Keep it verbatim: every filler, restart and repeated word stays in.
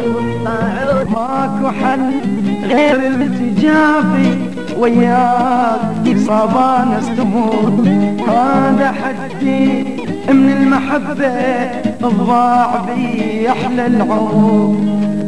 ماكو حل غير التجافي وياك صابان استموت، هذا حدي من المحبة الضاع بي أحلى العود.